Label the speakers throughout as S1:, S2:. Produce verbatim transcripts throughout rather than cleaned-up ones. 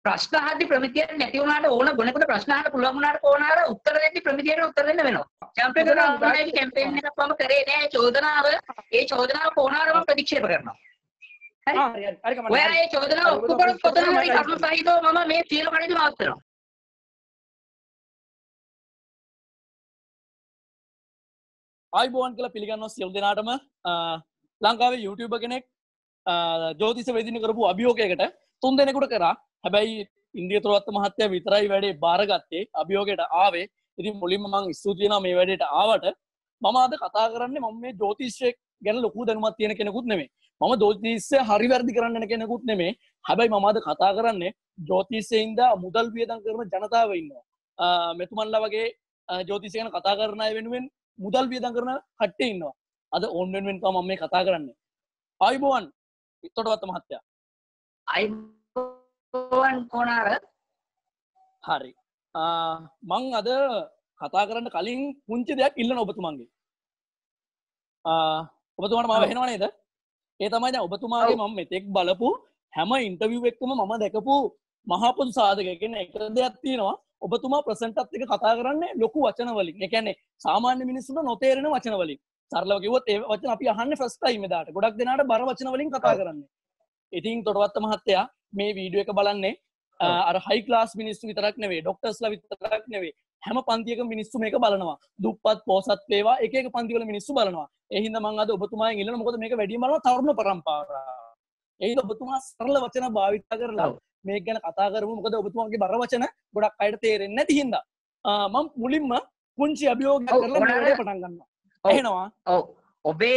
S1: ප්‍රශ්න අහද්දි ප්‍රමිතියක් නැති වුණාට ඕන ගොනෙකුට ප්‍රශ්න අහන්න පුළුවන් වුණාට කොහොනාර උත්තර දෙද්දි ප්‍රමිතියට උත්තර දෙන්න වෙනවා. චැම්පියන් ග්‍රාමඩේගේ කැම්පේන් එකක් මම කරේ නෑ චෝදනාව ඒ චෝදනාව කොහොනාරම ප්‍රතික්ෂේප කරනවා. හරි. හරි හරි කමන්න. ඔයා ඒ චෝදනාව ඔප්පු කරොත් කොතන හරි කර්ම සහිතව මම මේ සියලු කටයුතු නවත්තනවා.
S2: ආයිබෝවන් කියලා පිළිගන්නවා සියලු දෙනාටම ලංකාවේ YouTube කෙනෙක් ජෝතිෂ වේදින කරපු අභියෝගයකට තුන් දෙනෙකුට කරා. හැබැයි ඉන්දිය තුරවත්ත මහත්තයා විතරයි වැඩේ බාරගත්තේ අභියෝගයට ආවේ. ඉතින් මුලින්ම මම ස්තුති වෙනවා මේ වැඩේට ආවට. මම අද කතා කරන්නේ මම මේ ජෝතිෂය ගැන ලොකු දැනුමක් තියෙන කෙනෙකුත් නෙමෙයි. මම ජෝතිෂය හරි වැරදි කරන්න යන කෙනෙකුත් නෙමෙයි. හැබැයි මම අද කතා කරන්නේ ජෝතිෂයෙන් දා මුදල් වියදම් කරන ජනතාව ඉන්නවා. මෙතුමන්ලා වගේ ජෝතිෂය ගැන කතා කරන අය වෙනුවෙන් මුදල් වියදම් කරන කට්ටිය ඉන්නවා. අද ඕන් වෙනුවෙන් තමයි මම මේ කතා කරන්නේ. ආයිබෝවන් තොටවත්ත මහත්තයා.
S1: ආයිබෝවන් කොනාර.
S2: හරි. මං අද කතා කරන්න කලින් පුංචි දෙයක් ඉල්ලන ඔබතුමන්ගේ. ඔබතුමාට මාව ඇහෙනව නේද? ඒ තමයි දැන් ඔබතුමාගේ මම මෙතෙක් බලපු හැම ඉන්ටර්විව් එකකම මම දැකපු මහා පොදු සාධක කියන එක දෙයක් තියෙනවා. ඔබතුමා ප්‍රසන්ටත් එක කතා කරන්නේ ලොකු වචන වලින්. ඒ කියන්නේ සාමාන්‍ය මිනිස්සුන්ට නොතේරෙන වචන වලින්. සරලව කිව්වොත් ඒ වචන අපි අහන්නේ ෆස්ට් ටයිම් එදාට. ගොඩක් දෙනාට බර වචන වලින් කතා කරන්නේ. ඉතින් තොටවත්ත මහත්තයා මේ වීඩියෝ එක බලන්නේ අර හයි ක්ලාස් මිනිස්සු විතරක් නෙවෙයි, ડોක්ටර්ස්ලා විතරක් නෙවෙයි. හැම පන්තියකම මිනිස්සු මේක බලනවා. දුප්පත් පොසත් වේවා එක එක පන්ති වල මිනිස්සු බලනවා. ඒ හින්දා මම අද ඔබතුමාගෙන් ඉල්ලනවා මොකද මේක වැඩිම බලන තරුණ පරම්පරාව. ඒ හින්දා ඔබතුමා සරල වචන භාවිත කරලා මේක ගැන කතා කරමු. මොකද ඔබතුමාගේ බර වචන ගොඩක් අයට තේරෙන්නේ නැති හින්දා. මම මුලින්ම පුංචි අභියෝගයක් කරලා මේ වැඩේ පටන් ගන්නවා. එහෙනවා.
S1: ඔව්. ඔබේ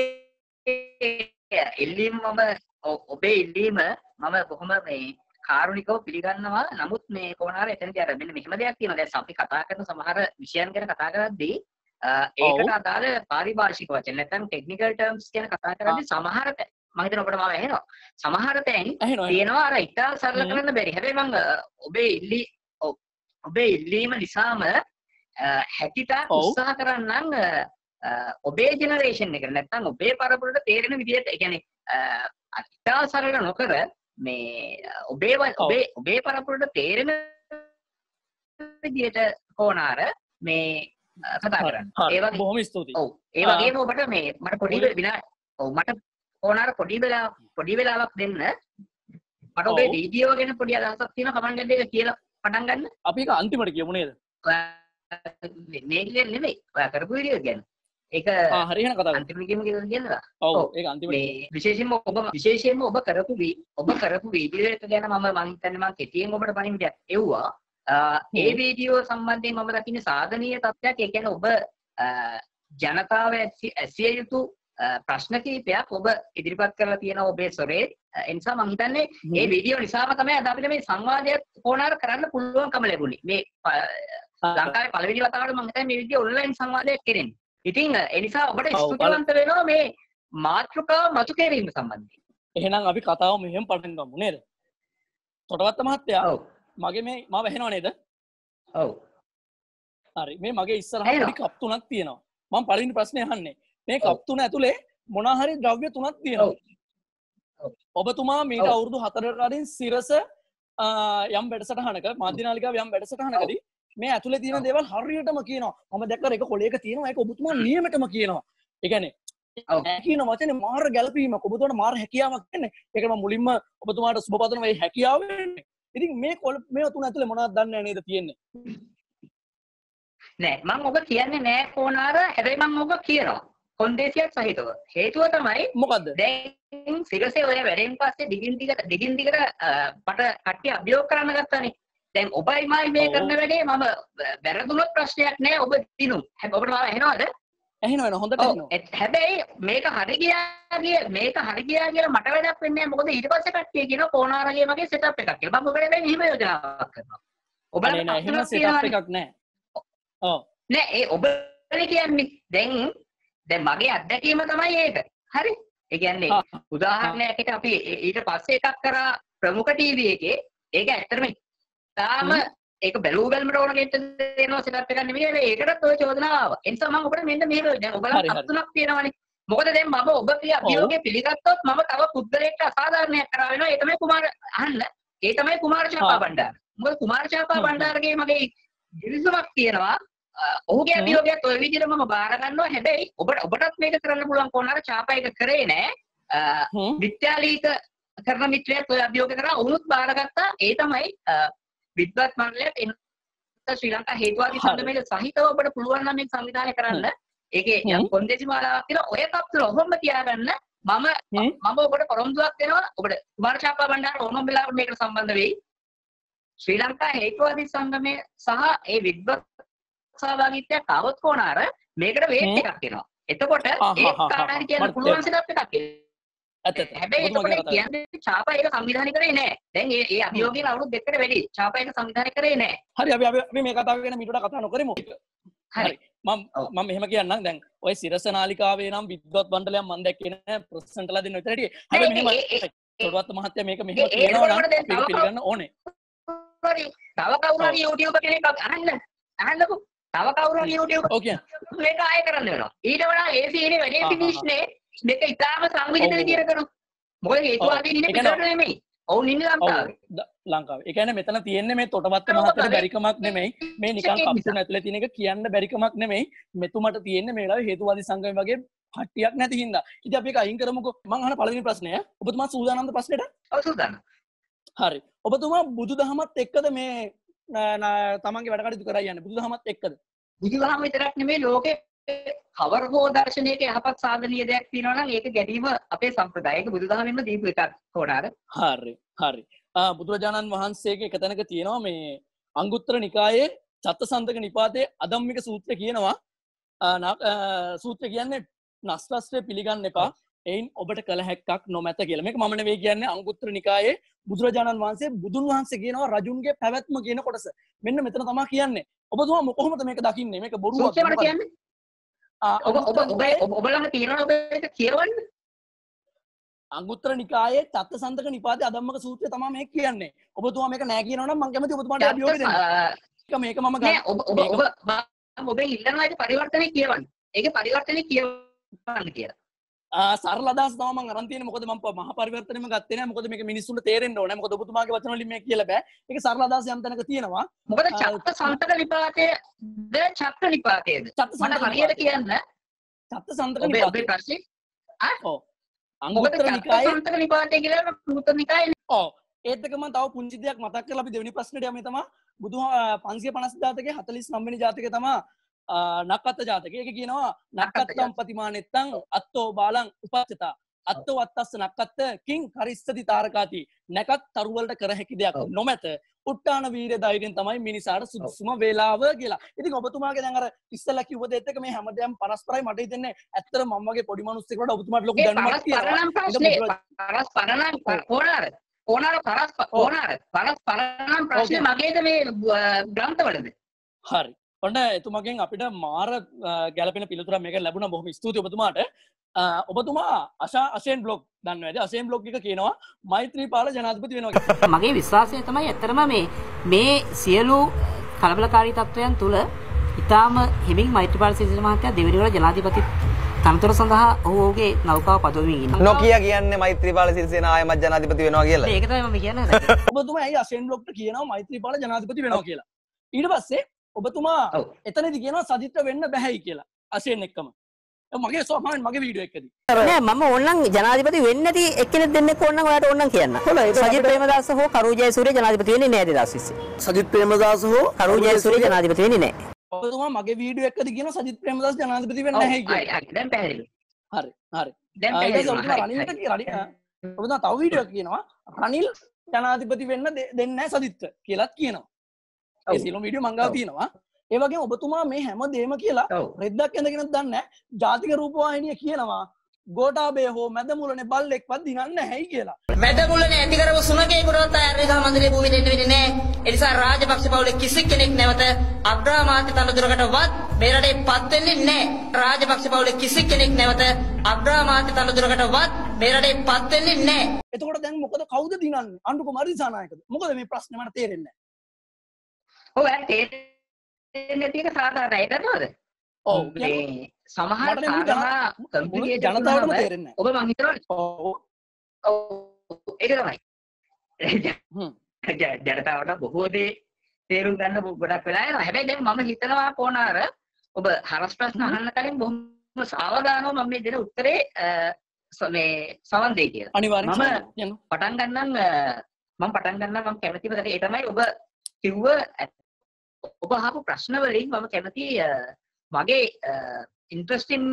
S1: ඉල්ලීම මම ඔබේ ඉල්ලීම මම බොහොම මේ කාරුණිකව පිළිගන්නවා. නමුත් මේ කොහොනාර එතනදී අර මෙන්න මෙහෙම දෙයක් තියෙනවා. දැන් අපි කතා කරන සමහර විෂයන් ගැන කතා කරද්දී ඒකට අදාළ පාරිභාෂික වචන නැත්නම් ටෙක්නිකල් ටර්ම්ස් ගැන කතා කරද්දී සමහර මම හිතන ඔබට මාව ඇහෙනවා. සමහර තැන් තියෙනවා අර ඉතා සරල කරන්න බැරි. හැබැයි මම ඔබේ ඉල්ලි ඔබේ ඉල්ලීම නිසාම හැකිතා උත්සාහ කරන්නම් ඔබේ ජෙනරේෂන් එකට නැත්නම් ඔබේ පරපුරට තේරෙන විදිහට ඒ කියන්නේ ඉතා සරල නොකර මේ ඔබේ ඔබේ ඔබේ පරපුරට තේරෙන විදිහට කොනාර මේ කතා කරන්න.
S2: ඒ වගේ බොහොම ස්තුතියි.
S1: ඔව්. ඒ වගේම ඔබට මේ මට පොඩි විනා ඔව් මට කොනාර පොඩි වෙලා පොඩි වෙලාවක් දෙන්න. මට ඔබේ වීඩියෝ ගැන පොඩි අදහසක් තියෙනවා කමෙන්ට් එකක කියලා පටන් ගන්න.
S2: අපි ඒක අන්තිමට කියමු නේද?
S1: මේ කියන්නේ නෙමෙයි. ඔයා කරපු වීඩියෝ ගැන. ඒක
S2: ආ හරි එහෙනම් කතා කරමු.
S1: අන්තිමට කියමු කියලා කියනවා.
S2: ඔව් ඒක අන්තිමට.
S1: මේ විශේෂයෙන්ම ඔබ විශේෂයෙන්ම ඔබ කරපු ඔබ කරපු වීඩියෝ එක ගැන මම මම හිතන්නේ මම කෙටියෙන් ඔබට පණිවිඩයක් එව්වා. ඒ වීඩියෝ සම්බන්ධයෙන් මම දකින්නේ සාධනීය තත්ත්වයක්. ඒ කියන්නේ ඔබ ජනතාව ඇසිය යුතු ප්‍රශ්න කිහිපයක් ඔබ ඉදිරිපත් කරලා තියෙනවා ඔබේ සොරේ. ඒ නිසා මම හිතන්නේ මේ වීඩියෝ නිසාම තමයි අද අපිට මේ සංවාදයක් කොහොනාර කරන්න පුළුවන්කම ලැබුණේ. මේ ලංකාවේ පළවෙනි වතාවට මම හිතන්නේ මේ විදිහේ ඔන්ලයින් සංවාදයක් කෙරෙන්නේ. ඉතින් ඒ නිසා ඔබට ස්තුතිවන්ත වෙනවා මේ මාතෘකාව මතු කිරීම සම්බන්ධයෙන්.
S2: එහෙනම් අපි කතාව මෙහෙම පටන් ගමු නේද? තොටවත්ත මහත්තයා. ඔව්. මගේ මේ මාව ඇහෙනව නේද?
S1: ඔව්.
S2: හරි. මේ මගේ ඉස්සරහට පොඩි කප් තුනක් තියෙනවා. මම පළවෙනි ප්‍රශ්නේ අහන්නේ. මේ කප් තුන ඇතුලේ මොනවා හරි ද්‍රව්‍ය තුනක් තියෙනවා. ඔබතුමා මීට අවුරුදු හතරකට කලින් සිරස යම් වැඩසටහනක මාධ්‍යනාලිකාවේ යම් වැඩසටහනකදී මේ ඇතුලේ තියෙන දේවල් හරියටම කියනවා. මම දැක්කා ඒක කොලයක තියෙනවා. ඒක ඔබතුමා නියමෙටම කියනවා. ඒ කියන්නේ කියන වචනේ මාර ගැළපීමක්. ඔබතුමාට මාර හැකියාවක් කියන්නේ. ඒක මම මුලින්ම ඔබතුමාට සුබ පතන මේ හැකියාව වෙන්නේ. ඉතින් මේ මේ තුන ඇතුලේ මොනවද දන්නේ නේද තියෙන්නේ?
S1: නෑ මම ඔබ කියන්නේ නෑ කොනාර. හැබැයි මම ඔබ කියනවා. කොන්දේසියක් සහිතව. හේතුව තමයි
S2: මොකද්ද?
S1: දැන් සිරසේ ඔය වැඩෙන් පස්සේ දිගින් දිගට දිගින් දිගට මට කට්ටිය අභියෝග කරන්න ගත්තානේ. දැන් ඔබයි මයි මේ කරන වැඩේ මම වැරදුනොත් ප්‍රශ්නයක් නෑ ඔබ දිනු. හැබැයි ඔබට මාව ඇහෙනවද?
S2: ඇහෙනවා හොඳට ඇහෙනවා.
S1: හැබැයි මේක හරි ගියා කිය මේක හරි ගියා කියලා මට වැඩක් වෙන්නේ නෑ. මොකද ඊට පස්සේ කට්ටිය කියනවා කොනාරගේ මගේ සෙටප් එකක් කියලා. මම ඔබට දැන් එහෙම යෝජනාවක් කරනවා.
S2: ඔබලා නෑ එහෙම සෙටප් එකක් නෑ. ඔව්.
S1: නෑ ඒ ඔබනේ කියන්නේ දැන් දැන් මගේ අත්දැකීම තමයි ඒක. හරි? ඒ කියන්නේ උදාහරණයකට අපි ඊට පස්සේ එකක් කරා ප්‍රමුඛ ටීවී එකේ ඒක ඇත්තටම තාම ඒක බැලුව බැලමට ඕන කෙනෙක්ට දෙනවා සෙටප් එකක් නෙමෙයි. ඒකටත් ඔය චෝදනාව ආවා. ඒ නිසා මම ඔබට මෙන්න මේක දැන් ඔයගලන් අත්තුනක් තියෙනවානේ. මොකද දැන් මම ඔබ කිය අභියෝගය පිළිගත්තොත් මම තව පුද්ගලයෙක්ට අසාධාරණයක් කරා වෙනවා. ඒ තමයි කුමාර අහන්න. ඒ තමයි කුමාර චාපා බණ්ඩාර. මොකද කුමාර චාපා බණ්ඩාරගේ මගේ ගිවිසුමක් තියෙනවා. ඔහුගේ අභියෝගයත් ඔය විදිහට මම බාර ගන්නවා. හැබැයි ඔබට ඔබටත් මේක කරන්න පුළුවන් කොහොනාර චාපා එක කරේ නෑ. විද්‍යාලීක කරන මිත්‍රයත් ඔය අභියෝග කරා. ඔවුනුත් බාරගත්තා. ඒ තමයි විද්වත් මණ්ඩලයට ශ්‍රී ලංකා හේතුවාදී සංගමයේ සහිතව ඔබට පුළුවන් නම් මේක සංවිධානය කරන්න. ඒකේ යම් කොන්දේසි මාලාවක් තියෙනවා. ඔය කප්තුල ඔහොම තියාගන්න. මම මම ඔබට පොරොන්දුවක් දෙනවා. ඔබට කුමාර චාපා බණ්ඩාර ඕනම වෙලාවකට මේකට සම්බන්ධ වෙයි. ශ්‍රී ලංකා හේතුවාදී සංගමයේ සහ ඒ විද්වත් සහභාගීත්වයක් આવොත් කොහොනාර මේකට වේට් එකක් එනවා. එතකොට ඒ කාටරි කියන්න පුළුවන් සෙටප් එකක් එනවා. හැබැයි එතකොට කියන්නේ චාපා ඒක සංවිධානය කරේ නෑ. දැන් ඒ ඒ අභියෝගයෙන් අවුරුදු දෙකකට වැඩි චාපා ඒක සංවිධානය කරේ නෑ.
S2: හරි අපි අපි මේ කතාව ගැන මීට කතා නොකරමු. හරි මම මම මෙහෙම කියන්නම් දැන් ඔය සිරස නාලිකාවේ නම් විද්වත් මණ්ඩලයක් මම දැක්කේ නෑ ප්‍රසන්ටලා දෙන්න විතරයි. හැබැයි මෙහෙම තොරවත් මහත්තයා මේක මෙහෙම කියනවා නම් ඒක පිළිගන්න ඕනේ.
S1: හරි තව කවුරු හරි YouTube කෙනෙක් අහන්න අහන්නකෝ. තව කවුරු හරි YouTube
S2: ඕකේ
S1: මේක ආයෙ කරන්න වෙනවා. ඊට වඩා ඒ සීනේ වැඩි ෆිනිෂ් නේ මේක ඉතාලම සංවිධිත විදියට කරනවා. මොකද හේතුවාදී ඉන්නේ පිටරට නෙමෙයි. ඔවුන් ඉන්නේ ලංකාවේ.
S2: ලංකාවේ. ඒ කියන්නේ මෙතන තියෙන්නේ මේ තොටවත්ත මහත්තයාට බැරිකමක් නෙමෙයි. මේ නිකන් කප්සුන ඇතුලේ තියෙන එක කියන්න බැරිකමක් නෙමෙයි. මෙතුමට තියෙන්නේ මේ වෙලාවේ හේතුවාදී සංගමය වගේ කට්ටියක් නැති හින්දා. ඉතින් අපි ඒක අයින් කරමුකෝ. මම අහන පළවෙනි ප්‍රශ්නය ඔබතුමා සූදානම්ද ප්‍රශ්නෙට?
S1: ඔව් සූදානම්.
S2: හරි. ඔබතුමා බුදුදහමත් එක්කද මේ තමන්ගේ වැඩ කටයුතු කරා යන්නේ? බුදුදහමත් එක්කද?
S1: බුදුදහම විතරක් නෙමෙයි ලෝකේ කවර හෝ දර්ශනයක යහපත් සාධනීය දෙයක් තියෙනවා නම් ඒක ගැනීම අපේ සම්ප්‍රදාය. ඒක බුදුදහමෙන්ම දීපු එකක් කොහොනාර.
S2: හරි. හරි. ආ බුදුරජාණන් වහන්සේගේ එක තැනක තියෙනවා මේ අංගුත්තර නිකායේ චත්තසන්තක නිපාතයේ අදම්මික සූත්‍රය කියනවා සූත්‍රය කියන්නේ නස්රස්ත්‍රය පිළිගන්න එපා. එයින් ඔබට කළ හැක්කක් නොමැත කියලා. මේක මම නෙවෙයි කියන්නේ අංගුත්තර නිකායේ බුදුරජාණන් වහන්සේ බුදුන් වහන්සේ කියනවා රජුන්ගේ පැවැත්ම කියන කොටස. මෙන්න මෙතන තමයි කියන්නේ. ඔබතුමා කොහොමද මේක දකින්නේ? මේක බොරුවක්
S1: කියන්නේ. ඔබ ඔබ ඔබ ඔබලම තියෙනවා ඔබ ඒක කියවන්න.
S2: අංගුත්තර නිකායේ චත්තසන්තක නිපාතයේ අදම්මක සූත්‍රය තමයි මේක කියන්නේ. ඔබතුමා මේක නෑ කියනවා නම් මම කැමති ඔබතුමාට අභියෝග දෙන්න. ඒක මේක මම ගන්න.
S1: ඔබ ඔබ ඔබ ඔබ ඉල්ලනවා ඒක පරිවර්තනය කියවන්න. ඒකේ පරිවර්තනය කියවන්න කියලා.
S2: සරල අදහස තමයි මම අරන් තියෙන්නේ. මොකද මම මහා පරිවර්තනෙම ගත්තේ නෑ. මොකද මේක මිනිස්සුන්ට තේරෙන්න ඕනේ. මොකද ඔබතුමාගේ වචන වලින් මේක කියලා බෑ. ඒක සරල අදහස යම් තැනක තියෙනවා.
S1: මොකද චත්තසන්තක නිපාතයේ ද චත්ත නිපාතයේද? මට හරියට කියන්න.
S2: චත්තසන්තක
S1: නිපාතයේ ඔබේ ප්‍රශ්නේ ආ ඔව් අංගුත්තර නිකායේ චත්තසන්තක නිපාතය කියලා අංගුත්තර නිකායේ
S2: ඔව් ඒත් එක මම තව පුංචි දෙයක් මතක් කරලා අපි දෙවෙනි ප්‍රශ්නෙට යමු. තමයි බුදු පන්සිය පනස් ජාතකයේ හතළිස් නවය වෙනි ජාතකය තමයි නක්කත්ත ජාතකය. ඒක කියනවා නක්කත්තම් පතිමානෙත්තං අත්තෝ බාලං උපච්චතා අත්තෝ අත්තස්ස නක්කත්ත කිං කරිස්සති තාරකාති නැකත් තරුවලට කර හැකි දෙයක් නොමැත උට්ටාන වීරය ධෛර්යයෙන් තමයි මිනිසාට සුදුසුම වේලාව කියලා. ඉතින් ඔබතුමාගේ දැන් අර ඉස්සෙල්ලා කිව්ව දෙයත් එක මේ හැමදේම පරස්පරයි. මට හිතෙන්නේ ඇත්තට මම වගේ පොඩි මිනිස්සෙක් වලට ඔබතුමාට ලොකු දැනුමක් තියෙනවා.
S1: පරස්පරනම් කොහොනාර කොහොනාර පරස්පරනාර පරස්පරනම් ප්‍රශ්නේ මගේද මේ ග්‍රන්ථවලද?
S2: හරි. ඔන්න එතුමගෙන් අපිට මාර ගැලපෙන පිළිතුරක් මේක ලැබුණා. බොහොම ස්තුතියි ඔබතුමාට. ඔබතුමා අශා අශේන් බ්ලොග් දන්නවා නේද? අශේන් බ්ලොග් එක කියනවා මෛත්‍රීපාල ජනාධිපති වෙනවා කියලා.
S3: මගේ විශ්වාසය තමයි ඇත්තටම මේ මේ සියලු කලබලකාරී තත්වයන් තුල ඊටාම හිමින් මෛත්‍රීපාල සිරිසේන මහත්තයා දෙවෙනි වර ජනාධිපති තනතුර සඳහා ඔහුගේ නෞකාව පදවමින් ඉන්නවා.
S4: නොකිය කියන්නේ මෛත්‍රීපාල සිරිසේන ආයමත් ජනාධිපති වෙනවා කියලා.
S3: ඒක තමයි මම කියන්නේ.
S2: ඔබතුමා ඇයි අශේන් බ්ලොග්ට කියනවා මෛත්‍රීපාල ජනාධිපති වෙනවා කියලා. ඊට පස්සේ ඔබතුමා එතනදි කියනවා සජිත්‍ර වෙන්න බැහැයි කියලා අශේන් එක්කම. මගේ සෝමන් මගේ වීඩියෝ එකදී
S3: නෑ මම ඕනනම් ජනාධිපති වෙන්නේ නැති එක්කෙනෙක් දෙන්නෙක් ඕනනම් ඔයාලට ඕනනම් කියන්න. සජිත් ප්‍රේමදාස හෝ කරු ජයසූරිය ජනාධිපති වෙන්නේ නෑ දෙදාස් විස්සේ.
S2: සජිත් ප්‍රේමදාස හෝ
S3: කරු ජයසූරිය ජනාධිපති වෙන්නේ නෑ.
S2: ඔබතුමා මගේ වීඩියෝ එකදී කියනවා සජිත් ප්‍රේමදාස ජනාධිපති වෙන්නේ නැහැ කියලා.
S1: හරි දැන් පැහැදිලි.
S2: හරි හරි.
S1: දැන් පැහැදිලි.
S2: ඔබතුමා රනිල්ට කියලා ඔබතුමා තව වීඩියෝ එකක් කියනවා රනිල් ජනාධිපති වෙන්න දෙන්නේ නැහැ සජිත් කියලාත් කියනවා. ඒ සියලුම වීඩියෝ මං ගාව තියෙනවා. ඒ වගේම ඔබතුමා මේ හැම දෙයක්ම කියලා රෙද්දක් ඇඳගෙනත් දන්නේ නැහැ. ජාතික රූපවාහිනිය කියනවා ගෝඨාභය හෝ මැදමුලනේ බල්ලෙක්වත් දිනන්නේ නැහැයි කියලා.
S5: මැදමුලනේ ඇති කරව සුනකේකටවත් ආර්යදා මන්දිරේ භූමිය දෙන්න වෙන්නේ නැහැ. ඒ නිසා රාජපක්ෂ පවුලේ කිසි කෙනෙක් නැවත අග්‍රාමාත්‍ය තනතුරකටවත් මේ රටේ පත් වෙන්නේ නැහැ. රාජපක්ෂ පවුලේ කිසි කෙනෙක් නැවත අග්‍රාමාත්‍ය තනතුරකටවත් මේ රටේ පත් වෙන්නේ නැහැ.
S2: එතකොට දැන් මොකද කවුද දිනන්නේ? අනුර කුමාර දිසානායකද? මොකද මේ ප්‍රශ්නේ මට තේරෙන්නේ
S1: නැහැ. ඔව් ඇත්තේ එන්නේ ටික සාධාරණයි කරනවද? ඔව් මේ සමහර කාරණා කම්පියුටර් ජනතාවටම තේරෙන්නේ නැහැ. ඔබ මං හිතනවා ඔව් ඔව් ඒක තමයි. ජනතාවට බොහෝ දේ තේරුම් ගන්න ගොඩක් වෙලා යනවා. හැබැයි දැන් මම හිතනවා කොනාර ඔබ හරස් ප්‍රශ්න අහන්න කලින් බොහොම සාවධානව මම මේ දෙන උත්තරේ මේ සමන් දෙයි කියලා.
S2: අනිවාර්යෙන්ම
S1: මම පටන් ගන්නම් මම පටන් ගන්නම් මම කැමතිම දේ ඒ තමයි ඔබ කිව්ව ඔබ අහපු ප්‍රශ්න වලින් මම කැමති මගේ ඉන්ට්‍රස්ටින්ම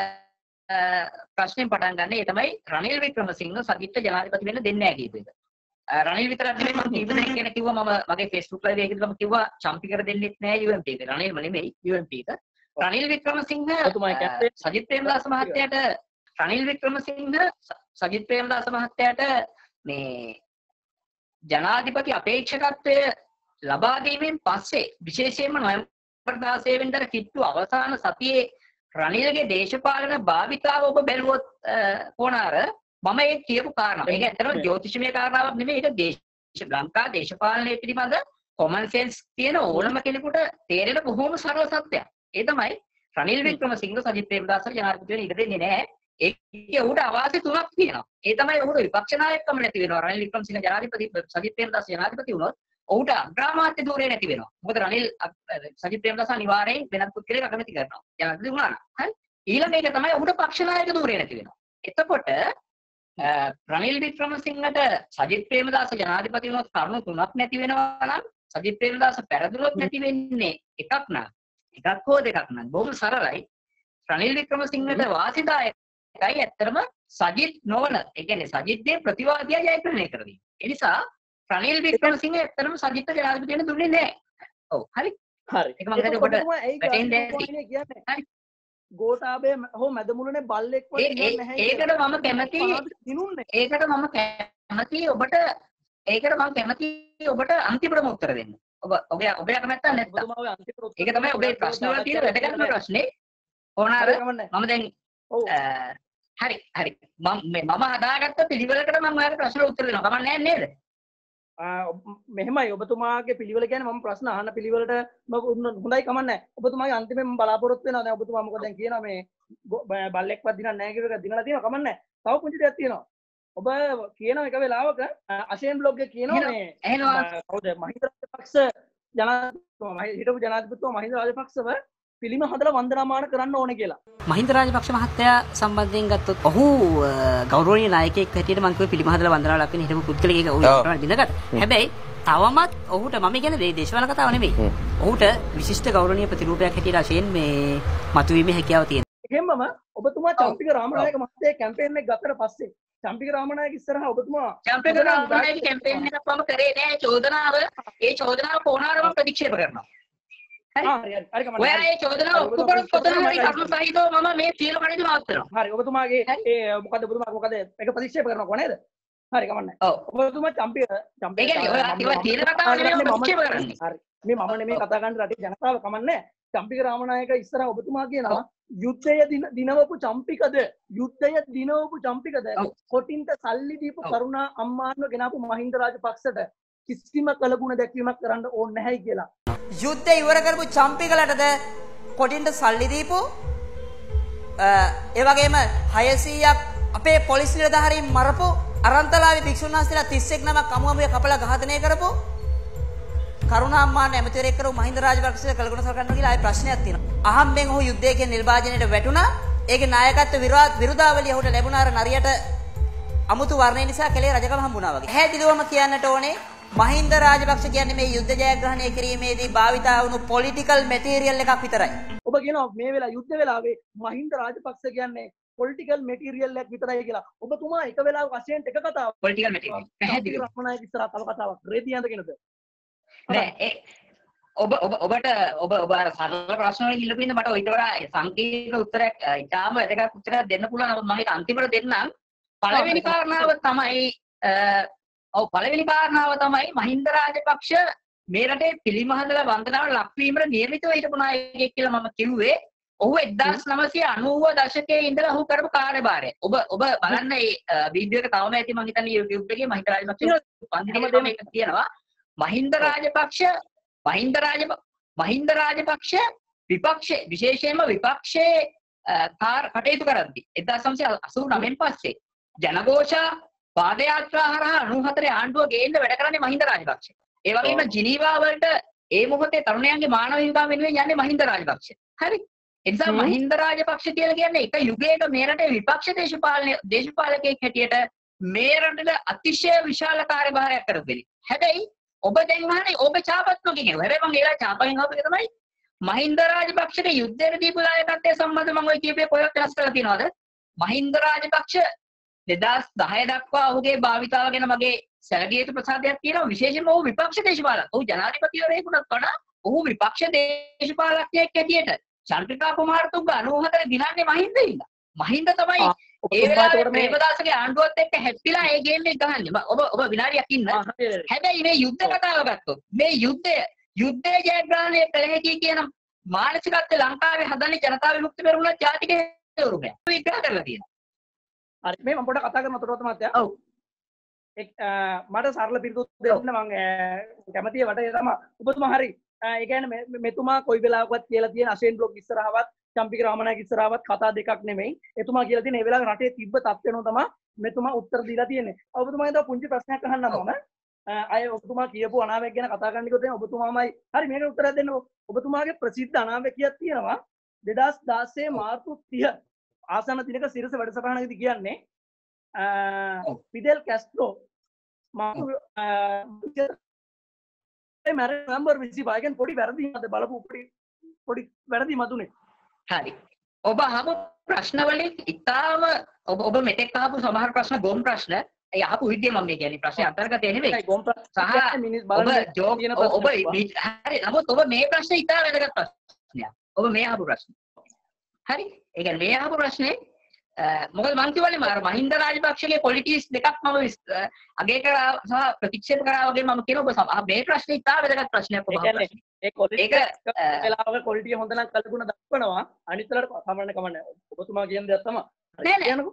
S1: ප්‍රශ්නෙන් පටන් ගන්න. ඒ තමයි රනිල් වික්‍රමසිංහ සජිත්ට ජනාධිපති වෙන්න දෙන්නේ නැහැ කියපු එක. රනිල් විතරක් නෙමෙයි මම කීප දෙනෙක් ගැන කිව්වා. මම මගේ Facebook live එකේදී මම කිව්වා චම්පිකර දෙන්නෙත් නැහැ U M P එක. රනිල්ම නෙමෙයි U M P එක. රනිල් වික්‍රමසිංහ සජිත් ප්‍රේමදාස මහත්තයාට රනිල් වික්‍රමසිංහ සජිත් ප්‍රේමදාස මහත්තයාට මේ ජනාධිපති අපේක්ෂකත්වය ලබා දීමෙන් පස්සේ විශේෂයෙන්ම නොවැම්බර් දාසය වෙනිදා කිට්ටු අවසාන සතියේ රනිල්ගේ දේශපාලන භාවිතාව ඔබ බැලුවොත් කොනාර මම ඒ කියපු කාරණා. මේක ඇත්තටම ජ්‍යොතිෂමය කාරණාවක් නෙමෙයි. ඒක දේශ ලංකා දේශපාලනය පිළිබඳ කොමන් සෙන්ස් තියෙන ඕනම කෙනෙකුට තේරෙන බොහොම සරල සත්‍යයක්. ඒ තමයි රනිල් වික්‍රමසිංහ සජිත් ප්‍රේමදාසට ජනාධිපති වෙන්න ඉඩ දෙන්නේ නැහැ. ඒකේ උඩ අවාසි තුනක් තියෙනවා. ඒ තමයි උඩ විපක්ෂ නායකකම නැති වෙනවා. රනිල් වික්‍රමසිංහ ජනාධිපති සජිත් ප්‍රේමදාස ජනාධිපති වුණොත් ඔහුට අග්‍රාමාත්‍ය ධූරය නැති වෙනවා. මොකද රනිල් සජිත් ප්‍රේමදාස අනිවාර්යෙන් වෙනත් පුද්ගලයෙක් අගමැති කරනවා. ජනාධිපති වුණා නම්. හරි. ඊළඟ එක තමයි ඔහුට පක්ෂ නායක ධූරය නැති වෙනවා. එතකොට රනිල් වික්‍රමසිංහට සජිත් ප්‍රේමදාස ජනාධිපති වුණොත් කරුණු තුනක් නැති වෙනවා නම් සජිත් ප්‍රේමදාස පෙරදුනොත් නැති වෙන්නේ එකක් නම් එකක් හෝ දෙකක් නම් බොහොම සරලයි. රනිල් වික්‍රමසිංහට වාසිදායකයි ඇත්තටම සජිත් නොවන ඒ කියන්නේ සජිත්ගේ ප්‍රතිවාදියා ජයග්‍රහණය කරගන්න. ඒ නිසා රනිල් වික්‍රමසිංහ ඇත්තටම සජිත්ට ජනාධිපති වෙන්න දුන්නේ නැහැ. ඔව් හරි.
S2: හරි.
S1: ඒක මම හිතුවා ඔබට වැටෙන්නේ
S2: කියන්නේ. හරි. ගෝඨාභය හෝ මැදමුළුනේ බල්ලෙක් වගේ ඉන්නේ නැහැ.
S1: ඒකට මම කැමති ඒකට මම කැමති ඔබට ඒකට මම කැමති ඔබට අන්තිමටම උත්තර දෙන්න. ඔබ ඔබේ ඔබේ කැමැත්ත නැත්තම්. ඒක තමයි ඔබේ ප්‍රශ්න වල තියෙන වැදගත්ම ප්‍රශ්නේ. ඕනාර මම දැන් හරි හරි මම මම හදාගත්ත පිළිවෙලකට මම ඔයාලට ප්‍රශ්න උත්තර දෙනවා. කමක් නැහැ නේද?
S2: මෙහෙමයි ඔබතුමාගේ පිළිවෙල කියන්නේ මම ප්‍රශ්න අහන පිළිවෙලට හොඳයි කමක් නැහැ. ඔබතුමාගේ අන්තිමෙන් මම බලාපොරොත්තු වෙනවා. දැන් ඔබතුමා මොකද දැන් කියනවා මේ බල්ලෙක්වත් දිනන්නේ නැහැ කියව එක දිනලා තියෙනවා කමක් නැහැ. තව පුංචි දෙයක් තියෙනවා. ඔබ කියන එක වෙලාවක අශේන් බ්ලොග් එක කියනවා මේ
S1: එහෙනවා
S2: කවුද මහින්ද රාජපක්ෂ ජනාධිපතිතුමා හිටපු ජනාධිපතිතුමා මහින්ද රාජපක්ෂව පිළිම හදලා වන්දනාමාන කරන්න ඕනේ කියලා.
S3: මහින්ද රාජපක්ෂ මහත්තයා සම්බන්ධයෙන් ගත්තොත් ඔහු ගෞරවනීය නායකයෙක් හැටියට මම කිව්වේ පිළිම හදලා වන්දනාව ලක්වෙන හිටපු පුද්ගලයෙක් ඔහු දිනගත්තා. හැබැයි තවමත් ඔහුට මම කියන්නේ දේශපාලන කතාව නෙමෙයි. ඔහුට විශිෂ්ට ගෞරවනීය ප්‍රතිරූපයක් හැටියට වශයෙන් මේ මතුවීමේ හැකියාව තියෙනවා.
S2: එහෙමම ඔබතුමා චම්පික රාමනායක මහත්තයා කැම්පේන් එක ගත්තට පස්සේ චම්පික රාමනායක ඉස්සරහා ඔබතුමා
S1: චම්පික රාමනායක කැම්පේන් එකක් මම කරේ නෑ. චෝදනාව ඒ චෝදනාව කොහොනාරම ප්‍රතික්ෂේප කරනවා. හරි හරි හරි ඔයා ඒ චෝදනාව ඔක්කොම කොතනද හරි කරුණු සහිතව මම මේ සියලු කණිදු නවත්තනවා.
S2: හරි ඔබතුමාගේ ඒ මොකද ඔබතුමා මොකද ඒක ප්‍රතික්ෂේප කරනවා කොහේද? හරි කමන්නේ.
S1: ඔව්
S2: ඔබතුමා චම්පික චම්පික
S1: ඒ කියන්නේ ඔයා කිව්වා තියෙන කතාව නෙමෙයි ප්‍රතික්ෂේප කරන්නේ.
S2: හරි මේ මම නෙමෙයි කතා කරන්නේ රටේ ජනතාව කමන්නේ. චම්පික රාමනායක ඉස්සරහා ඔබතුමා කියනවා යුද්ධය දිනවපු චම්පිකද යුද්ධය දිනවපු චම්පිකද කොටින්ට සල්ලි දීපු කරුණා අම්මාන්ව ගෙනාපු මහින්ද රාජපක්ෂට කිසිම කලගුණ දැක්වීමක් කරන්න ඕනේ නැහැයි කියලා.
S5: යුද්ධය ඉවර කරපු චම්පිකලටද කොටින්ට සල්ලි දීපු ඒ වගේම හයසීයක් අපේ පොලිස් නිලධාරීන් මරපු අරන්තලාවේ භික්ෂුන් වහන්සේලා තිස්සෙක් නමක් අමුමේ කපලා ඝාතනය කරපු කරුණා අම්මාන ඇමතිවරයෙක් කරපු මහින්ද රාජපක්ෂ කලගුණ සලකන්න කියලා ආයි ප්‍රශ්නයක් තියෙනවා. අහම්බෙන් ඔහු යුද්ධයේ කියන නිර්වාචනයට වැටුණා. ඒකේ නායකත්ව විරුදාවලිය ඔහුට ලැබුණා අර නරියට අමුතු වර්ණය නිසා කලේ රජකම හම්බුණා වගේ. හැදිලුවම කියන්නට ඕනේ මහින්ද රාජපක්ෂ කියන්නේ මේ යුද්ධ ජයග්‍රහණය කිරීමේදී භාවිතා වුණු පොලිටිකල් මැටීරියල් එකක් විතරයි.
S2: ඔබ කියනවා මේ වෙලාව යුද්ධ වෙලාවේ මහින්ද රාජපක්ෂ කියන්නේ පොලිටිකල් මැටීරියල් එකක් විතරයි කියලා. ඔබතුමා එක වෙලාවක වශයෙන් එක කතාවක්
S1: පොලිටිකල් මැටීරියල් පැහැදිලි
S2: රත්නායක ඉස්සරහ තව කතාවක් රේදී යඳගෙනද
S1: නෑ ඒ ඔබ ඔබ ඔබට ඔබ ඔබ අර සරල ප්‍රශ්න වලින් ඉල්ලපු ඉන්න මට ඊට වඩා සංකීර්ණ උත්තරයක් ඉතාම වැදගත් උත්තරයක් දෙන්න පුළුවන්. නමුත් මම ඒක අන්තිමට දෙන්නම්. පළවෙනි කාරණාව තමයි ඔව් පළවෙනි කාරණාව තමයි මහින්ද රාජපක්ෂ මේ රටේ පිළිම හදලා වන්දනාවට ලක්වීමට නියමිතව හිටපු නායකයෙක් කියලා මම කිව්වේ. ඔහු එක්දාස් නවසිය අනූව දශකයේ ඉඳලා ඔහු කරපු කාර්යභාරය. ඔබ ඔබ බලන්න මේ වීඩියෝ එක තවම ඇති මම හිතන්නේ YouTube එකේ මහින්ද රාජපක්ෂ පන්තිකේ මේක තියෙනවා. මහින්ද රාජපක්ෂ මහින්ද රාජ මහින්ද රාජපක්ෂ විපක්ෂයේ විශේෂයෙන්ම විපක්ෂයේ කටයුතු කරද්දී එක්දාස් නවසිය අසූ නවයෙන් පස්සේ ජනഘോഷා පාදයාත්‍රා හරහා අනූහතරේ ආණ්ඩුව ගේන්න වැඩ කරන්නේ මහින්ද රාජපක්ෂ. ඒ වගේම ජිනීවා වලට ඒ මොහොතේ තරුණයන්ගේ මානව හිමිකම් වෙනුවෙන් යන්නේ මහින්ද රාජපක්ෂ. හරි. ඒ නිසා මහින්ද රාජපක්ෂ කියලා කියන්නේ එක යුගයක මේ රටේ විපක්ෂ දේශපාලන දේශපාලකයෙක් හැටියට මේ රටට අතිශය විශාල කාර්යභාරයක් කරපු කෙනෙක්. හැබැයි ඔබ දැන් අහන්නේ ඔබ චාපත්තුකින් කියනවා. හැබැයි මම ඒලා චාපයෙන් ආපු එක තමයි මහින්ද රාජපක්ෂට යුද්ධයට දීපු නායකත්වයේ සම්බන්ධ මම ඔය කියපේ කොහෙවත් වෙනස් කරලා තියනවද? මහින්ද රාජපක්ෂ දෙදාස් දහය දක්වා ඔහුගේ භාවිතාව ගැන මගේ සැලකිය යුතු ප්‍රසාදයක් තියෙනවා. විශේෂයෙන්ම ඔහු විපක්ෂ දේශපාලක. ඔහු ජනාධිපතිවරයෙකුට වඩා ඔහු විපක්ෂ දේශපාලකයෙක් හැටියට චන්ද්‍රිකා කුමාරතුංග අනූහතර දිනන්නේ මහින්ද ඉන්නවා. මහින්ද තමයි ඒ වෙලාවේ ප්‍රේමදාසගේ ආණ්ඩුවත් එක්ක හැප්පිලා ඒ ගේම් එක ගහන්නේ. ඔබ ඔබ විනාඩියක් ඉන්න. හැබැයි මේ යුද්ධ කතාව ගත්තොත් මේ යුද්ධය යුද්ධයේ ජයග්‍රහණය කළ හැකි කියන මානසිකත්වය ලංකාවේ හදන්නේ ජනතා විමුක්ති පෙරමුණ ජාතික හේතුරුමය. විග්‍රහ කරලා තියෙනවා.
S2: හරි මේ මම පොඩ්ඩක් කතා කරන අතරතුර මහත්තයා.
S1: ඔව්.
S2: එක් මට සරල පිළිතුරු දෙන්න මම කැමතියි වටේ තමයි. ඔබතුමා හරි. ඒ කියන්නේ මෙතුමා කොයි වෙලාවකවත් කියලා තියෙන අෂේන් බ්ලොග් ඉස්සරහවත් චම්පික රාමනායක ඉස්සරහවත් කතා දෙකක් නෙමෙයි. එතුමා කියලා තියෙන ඒ වෙලාවේ රටේ තිබ්බ තත්ත්වෙනෝ තමයි මෙතුමා උත්තර දීලා තියෙන්නේ. ඔබතුමා ඉතින් පුංචි ප්‍රශ්නයක් අහන්නම් මම. අය ඔබතුමා කියපු අනාවැක් ගැන කතා කරන්න කිව්වොත් එහෙනම් ඔබතුමාමයි හරි මේකට උත්තරයක් දෙන්නකෝ. ඔබතුමාගේ ප්‍රසිද්ධ අනාවැකියක් තියෙනවා දෙදාස් දාසය මාර්තු තිහ ආසන්න දිනක සිරස වැඩසටහනකදී කියන්නේ ෆිඩෙල් කැස්ට්‍රෝ මාර්තු නවම්බර් විසිපහ ගැන පොඩි වැරදීමක්ද බලපු පොඩි පොඩි වැරදීමක් දුන්නේ.
S1: හරි. ඔබ අහපු ප්‍රශ්න වලින් ඉතාලම ඔබ ඔබ මෙතෙක් අහපු සමහර ප්‍රශ්න ගොම් ප්‍රශ්න ඒ අහපු විදිය මම මේ කියන්නේ ප්‍රශ්නේ අන්තර්ගතය නෙවෙයි.
S2: ගොම් ප්‍රශ්න මිනිස්
S1: බලන ජෝක් ඔබ හරි නමුත් ඔබ මේ ප්‍රශ්නේ ඉතාල වැදගත් ප්‍රශ්නයක්. ඔබ මේ අහපු ප්‍රශ්න. හරි. ඒ කියන්නේ මේ අහපු ප්‍රශ්නේ මොකද මං කියවනේ මාර මහින්ද රාජපක්ෂගේ පොලිටික්ස් දෙකක් මම අගය කරා සහ ප්‍රතික්ෂේප කරා වගේ මම කියන ඔබ මේ ප්‍රශ්නේ ඉතාල වැදගත් ප්‍රශ්නයක් ඔබ අහන්නේ.
S2: ඒ කොලිටික් වෙලාවක කොලිටිය හොඳ නම් කල්ගුණ දක්වනවා අනිත් වලට කමන්න කමන්න ඔබතුමා කියන දේ තමයි.
S1: කියනකො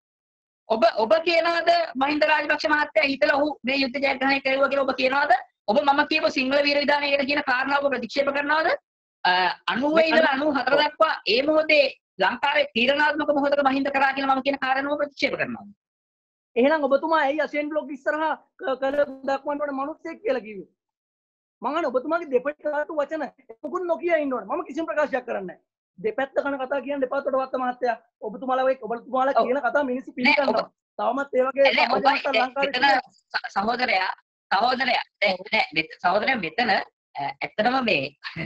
S1: ඔබ ඔබ කියනවාද මහින්ද රාජපක්ෂ මහත්තයා හිතලා ඔහු මේ යුද්ධ ජයග්‍රහණය කරුවා කියලා ඔබ කියනවාද? ඔබ මම කියපු සිංහල වීර විධානය ගැන කියන කාරණාව ඔබ ප්‍රතික්ෂේප කරනවාද? අනූව ඉඳලා අනූහතර දක්වා ඒ මොහොතේ ලංකාවේ තීරණාත්මක මොහොතක මහින්ද කරා කියලා මම කියන කාරණාව ප්‍රතික්ෂේප කරනවා.
S2: එහෙනම් ඔබතුමා ඇයි අෂේන් බ්ලොග් ඉස්සරහා කළ දක්වන්න ඕනේ මිනිස්සෙක් කියලා කිව්වේ? මම අහන ඔබතුමාගේ දෙපැත්තට වචන මොකුත් නොකිය ඉන්න ඕනේ. මම කිසිම ප්‍රකාශයක් කරන්නේ නැහැ. දෙපැත්ත කන කතා කියන දෙපැත්තට වත් මහත්තයා ඔබතුමාලා ඔය ඔබතුමාලා කියන කතා මිනිස්සු පිළිගන්නවා. තවමත් ඒ වගේ සමාජ මට්ටම් ලංකාවේ
S1: සහෝදරයා සහෝදරයා නෑ සහෝදරයා මෙතන ඇත්තටම මේ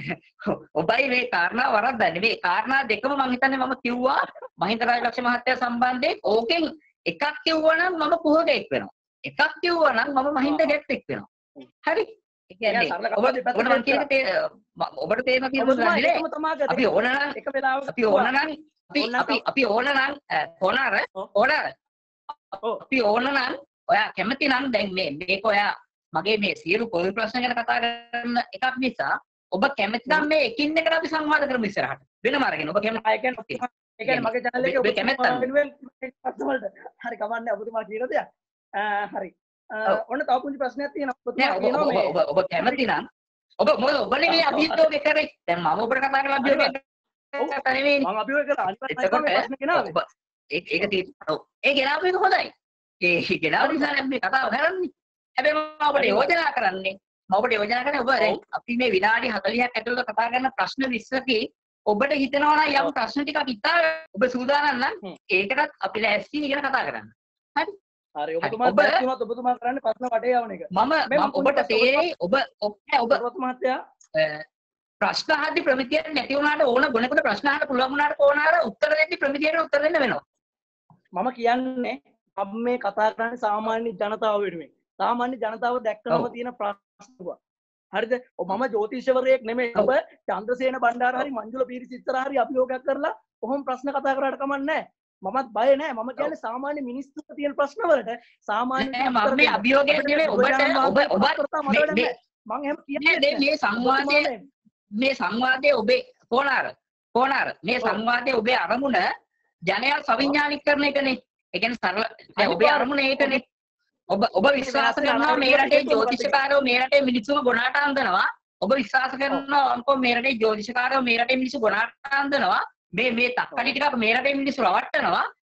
S1: ඔබයි මේ කාරණා වරද්දන්නේ මේ කාරණා දෙකම මම හිතන්නේ මම කිව්වා මහින්ද රාජපක්ෂ මහත්තයා සම්බන්ධයෙන් ඕකෙන් එකක් කිව්වා නම් මම කුහකෙක් වෙනවා එකක් කිව්වා නම් මම මහින්ද ගැට්ටෙක් වෙනවා හරි ඒ කියන්නේ ඔබට මම කියන තේ ඔබට තේරෙනවා කියලා අපි ඕන නම්
S2: එක වෙලාවක
S1: අපි ඕන නම් අපි අපි ඕන නම් ඕනර ඕනර අපි ඕන නම් ඔයා කැමති නම් දැන් මේ මේක ඔයා මගේ මේ සියලු පොදු ප්‍රශ්න ගැන කතා කරන එකක් නිසා ඔබ කැමති නම් මේ එකින් එකට අපි සංවාද කරමු ඉස්සරහට වෙනම අරගෙන ඔබ කැමති
S2: ඒ කියන්නේ ඒ කියන්නේ මගේ channel එකේ ඔබ කැමති වෙනුවෙන් ප්‍රශ්න වලට හරි කවන්නේ ඔබතුමා කියන දෙයක් හරි ඔන්න තව පුංචි ප්‍රශ්නයක් තියෙනවා ඔබතුමා කියනවා මේ
S1: ඔබ ඔබ කැමති නම් ඔබ මොකද ඔබනේ මේ අභියෝගය කරේ දැන් මම ඔබට කතා කරලා අභියෝගය කරා නෙවෙයි
S2: මම අභියෝගය කරා අනිත් ප්‍රශ්න ගෙනාවේ
S1: ඒක ඒක තියෙනවා ඔව් ඒ ගෙනාව එක හොඳයි ඒ ගෙනාව නිසා මේ කතාව කරන්නේ හැබැයි මම ඔබට යෝජනා කරන්නේ මම ඔබට යෝජනා කරන්නේ ඔබ අපි මේ විනාඩි හතළිහක් ඇතුළත කතා කරන ප්‍රශ්න විස්සකේ ඔබට හිතෙනවා නම් යම් ප්‍රශ්න ටිකක් ඉතා ඔබ සූදානම් නම් ඒකටත් අපි ලෑස්ති ඉගෙන කතා කරන්න. හරි?
S2: හරි ඔබතුමා දැක්කමත් ඔබතුමා කරන්නේ ප්‍රශ්න වටේ යවන එක.
S1: මම ඔබට තේරෙයි ඔබ ඔබ
S2: ඔබ මහත්තයා
S1: ප්‍රශ්න අහද්දි ප්‍රමිතියක් නැති වුණාට ඕන ගොනෙකුට ප්‍රශ්න අහන්න පුළුවන් වුණාට කොහොනාර උත්තර දෙද්දි ප්‍රමිතියට උත්තර දෙන්න වෙනවා.
S2: මම කියන්නේ මම මේ කතා කරන්නේ සාමාන්‍ය ජනතාව වෙනුවෙන්. සාමාන්‍ය ජනතාව දැක්කම තියෙන ප්‍රශ්න. හරිද? මම ජ්‍යොතිෂවරයෙක් නෙමෙයි. ඔබ චන්ද්‍රසේන බණ්ඩාර හරි මංජුල පීරිස් ඉස්සරහ හරි අභියෝගයක් කරලා කොහොම ප්‍රශ්න කතා කරාට කමක් නැහැ. මමත් බය නැහැ. මම කියන්නේ සාමාන්‍ය මිනිස්සුන්ට තියෙන ප්‍රශ්න වලට සාමාන්‍ය
S1: මම මේ අභියෝගයක් නෙමෙයි ඔබට ඔබ ඔබ
S2: මම එහෙම කියන්නේ
S1: මේ සංවාදයේ මේ සංවාදයේ ඔබේ කොනාර කොනාර මේ සංවාදයේ ඔබේ අරමුණ ජනයා සවිඥානිකරණය එකනේ. ඒ කියන්නේ සරල දැන් ඔබේ අරමුණ ඒකනේ. ඔබ ඔබ විශ්වාස කරනවා මේ රටේ ජ්‍යොතිෂකාරයෝ මේ රටේ මිනිස්සුම ගොනාට අන්දනවා. ඔබ විශ්වාස කරනවා අම්කෝ මේ රටේ ජ්‍යොතිෂකාරයෝ මේ රටේ මිනිස්සු ගොනාට අන්දනවා. මේ මේ තක්කඩි ටික මේ රටේ මිනිස්සු රවට්ටනවා.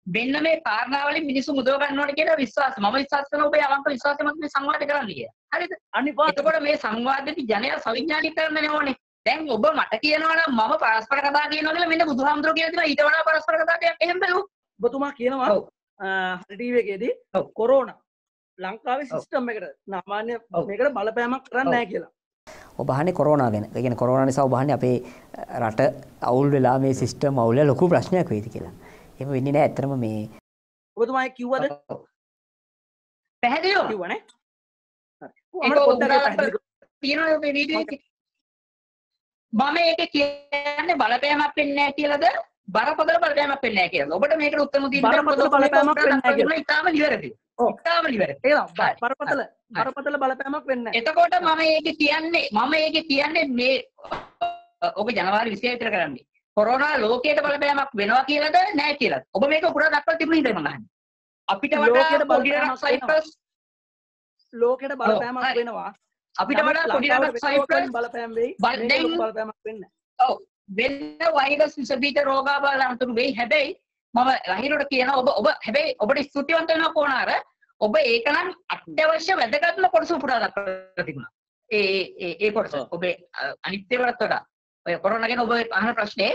S1: මෙන්න මේ කාරණාවලින් මිනිස්සු මුදව ගන්න ඕනේ කියලා විශ්වාස මම විශ්වාස කරන ඔබේ අවංක විශ්වාසය මත මේ සංවාද කරන්න කියලා. හරිද?
S2: අනිවාර්යයෙන්.
S1: එතකොට මේ සංවාදෙදි ජනයා සවිඥානික කරන්න ඕනේ. දැන් ඔබ මට කියනවා නම් මම පරස්පර කතා කියනවා කියලා මෙන්න බුදුහාමුදුරුවෝ කියලා දෙනවා ඊට වඩා පරස්පර කතා ටිකක් එහෙම බලමු.
S2: ඔබතුමා කියනවා ටීවී එකේදී කොරෝනා ලංකාවේ සිස්ටම් එකට සාමාන්‍ය මේකට බලපෑමක් කරන්නේ නැහැ කියලා.
S3: ඔබ අහන්නේ කොරෝනා ගැන. ඒ කියන්නේ කොරෝනා නිසා ඔබ අහන්නේ අපේ රට අවුල් වෙලා මේ සිස්ටම් අවුල් වෙලා ලොකු ප්‍රශ්නයක් වෙයිද කියලා. එහෙම වෙන්නේ නැහැ. ඇත්තටම මේ
S2: ඔබතුමා කිව්වද?
S1: පැහැදිලිව
S2: කිව්වනේ.
S1: හරි. ඒක පොඩ්ඩක් පැහැදිලි තියෙනවා මේ වීඩියෝ එකේ. මම ඒකේ කියන්නේ බලපෑමක් වෙන්නේ නැහැ කියලාද? බරපතල බලපෑමක් වෙන්නේ නැහැ කියලාද? ඔබට මේකට උත්තර දෙන්න
S2: බරපතල බලපෑමක් වෙන්නේ නැහැ කියලා.
S1: ඉතාලම නිවැරදි. ඔව්. ඉතාලම නිවැරදි.
S2: ඒක බරපතල බරපතල බලපෑමක් වෙන්නේ නැහැ.
S1: එතකොට මම ඒකේ කියන්නේ මම ඒකේ කියන්නේ මේ ඔබ ජනවාරි විසිහය විතර කරන්නේ. කොරෝනා ලෝකයට බලපෑමක් වෙනවා කියලාද නැහැ කියලාද? ඔබ මේක උපුරා දක්වලා තිබුණේ ඉතින් මම අහන්නේ. අපිට වඩා පොඩි රටක් සයිප්‍රස්
S2: ලෝකයට බලපෑමක් වෙනවා.
S1: අපිට වඩා පොඩි රටක් සයිප්‍රස්
S2: බලපෑම් වෙයි.
S1: දැන්
S2: බලපෑමක් වෙන්නේ
S1: නැහැ. ඔව්. වෙන වෛරස් විසබීජ රෝගාබාධ අනතුරු වෙයි. හැබැයි මම රහිරට කියනවා ඔබ ඔබ හැබැයි ඔබට ස්තුතිවන්ත වෙනවා කොනාර. ඔබ ඒක නම් අත්‍යවශ්‍ය වැදගත්ම කොටස උපුරා දක්වලා තිබුණා. ඒ ඒ ඒ කොටස ඔබේ අනිත් ඒවාට වඩා ඔය කොරෝනා ගැන ඔබ අහන ප්‍රශ්නේ